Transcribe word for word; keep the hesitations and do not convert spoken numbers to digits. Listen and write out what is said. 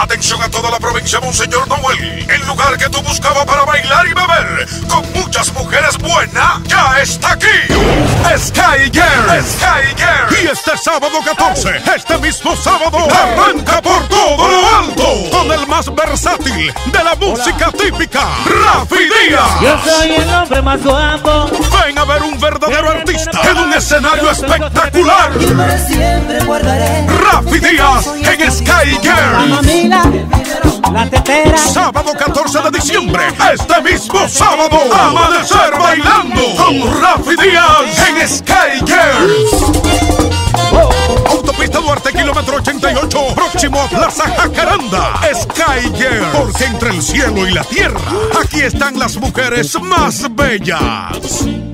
Atención a toda la provincia Monseñor Noel. El lugar que tú buscabas para bailar y beber, con muchas mujeres buenas, ya está aquí. Sky Girl. Sky Girl. Y este sábado catorce, este mismo sábado, arranca por todo lo alto con el más versátil de la música típica, Rafi Díaz. Yo soy el hombre más guapo. Ven a ver un verdadero artista en un escenario espectacular. Rafi Díaz en Sky Girl. La tetera. Sábado catorce de diciembre, este mismo sábado, amanecer bailando con Rafi Díaz en Sky Girls. Autopista Duarte, kilómetro ochenta y ocho, próximo a Plaza Jacaranda. Sky Girls, porque entre el cielo y la tierra, aquí están las mujeres más bellas.